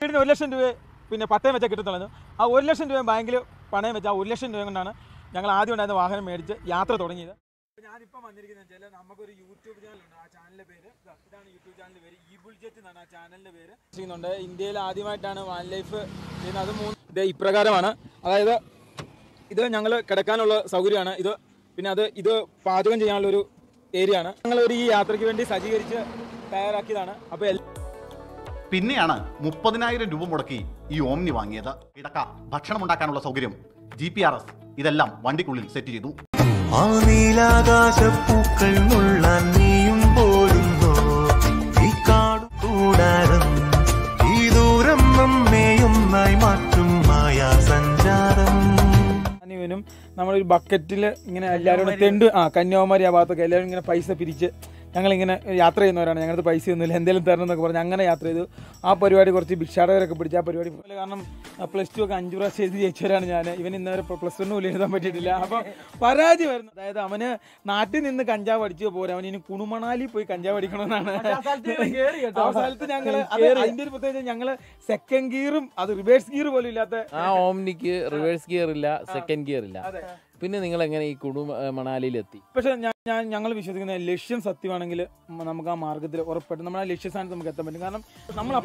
1 ലക്ഷം രൂപ പിന്നെ പട്ടയം വെച്ചാൽ കിട്ടത്തുള്ളൂ. ആ 1 ലക്ഷം രൂപ ബാങ്കിൽ പണയം വെച്ചാൽ ആ 1 ലക്ഷം രൂപ കൊണ്ടാണ് ഞങ്ങൾ ആദ്യം ഉണ്ടായിരുന്ന വാഹനം മേടിച്ച് യാത്ര തുടങ്ങിയത്. ഞാനിപ്പോൾ വന്നിരിക്കുന്നത് വെച്ചാൽ നമുക്കൊരു യൂട്യൂബ് ചാനലുണ്ട്. ആ ചാനലിൻ്റെ പേര് ഇതാണ്. യൂട്യൂബ് ചാനലിൻ്റെ പേര് ebull jet എന്നാണ് ആ ചാനലിൻ്റെ പേര്. ചെയ്യുന്നുണ്ട്. ഇന്ത്യയിൽ ആദ്യമായിട്ടാണ് വാൻ ലൈഫ് ചെയ്യുന്നത്. അത് ഇത് ഇപ്രകാരമാണ്. അതായത് ഇത് ഞങ്ങൾ കിടക്കാനുള്ള സൗകര്യമാണ് ഇത്. പിന്നെ ഇത് പാചകം ചെയ്യാനുള്ളൊരു ഏരിയ ആണ്. ഞങ്ങളൊരു ഈ യാത്രയ്ക്ക് വേണ്ടി സജ്ജീകരിച്ച് തയ്യാറാക്കിയതാണ്. അപ്പോൾ പിന്നെയാണ് 30,000 രൂപ മുടക്കി ഈ ഓംനി വാങ്ങിയത്. കിടക്ക, ഭക്ഷണം ഉണ്ടാക്കാനുള്ള സൗകര്യം, GPS ഇതെല്ലാം വണ്ടിക്കുള്ളിൽ സെറ്റ് ചെയ്തു. ആ നീലാകാശപ്പൂക്കൾ മുള്ളാൻ നീയും പോരുന്നോ, ഈ കാടു കൂടാരം ഈ ദൂരം നമ്മെയൊന്നായി മാറ്റും മായാ സഞ്ചാരം. ഇവനും നമ്മളൊരു ബക്കറ്റിൽ ഇങ്ങനെ എല്ലാവരും കന്യാകുമാരി ആ ഭാഗത്തൊക്കെ എല്ലാവരും ഇങ്ങനെ പൈസ പിരിച്ച് ഞങ്ങളിങ്ങനെ യാത്ര ചെയ്യുന്നവരാണ്. ഞങ്ങൾക്ക് പൈസ ഒന്നുമില്ല, എന്തെങ്കിലും തരണം എന്നൊക്കെ പറഞ്ഞ് അങ്ങനെ യാത്ര ചെയ്തു. ആ പരിപാടി കുറച്ച് ഭിക്ഷാടകരൊക്കെ പിടിച്ച് ആ പരിപാടി പോലെ. കാരണം +2 ഒക്കെ 5 പ്രാവശ്യം എഴുതി ജയിച്ചവരാണ് ഞാൻ. ഇവൻ ഇന്നവരെ +1 പോലും എഴുതാൻ പറ്റിയിട്ടില്ല. അപ്പോൾ പരാജയമായിരുന്നു. അതായത് അവന് നാട്ടിൽ നിന്ന് കഞ്ചാവ് അടിച്ചു പോരാ, അവൻ ഇനി കുണുമണാലി പോയി കഞ്ചാവ് അടിക്കണമെന്നാണ്. ആ സ്ഥലത്ത് ഞങ്ങൾ അതിൻ്റെ ഒരു പ്രത്യേകത, ഞങ്ങൾ സെക്കൻഡ് ഗിയറും അത് റിവേഴ്സ് ഗിയർ പോലും ഇല്ലാത്ത ആ ഓംനിക്ക് റിവേഴ്സ് ഗിയർ ഇല്ല, സെക്കൻഡ് ഗിയർ ഇല്ല. പിന്നെ നിങ്ങൾ എങ്ങനെ ഈ മണാലിയിലെത്തി? പക്ഷെ ഞങ്ങൾ വിശ്വസിക്കുന്ന ലക്ഷ്യം സത്യമാണെങ്കിൽ നമുക്ക് ആ മാർഗത്തിൽ ഉറപ്പായിട്ടും നമ്മൾ ആ ലക്ഷ്യസ്ഥാനത്ത് നമുക്ക് എത്താൻ പറ്റും. കാരണം നമ്മൾ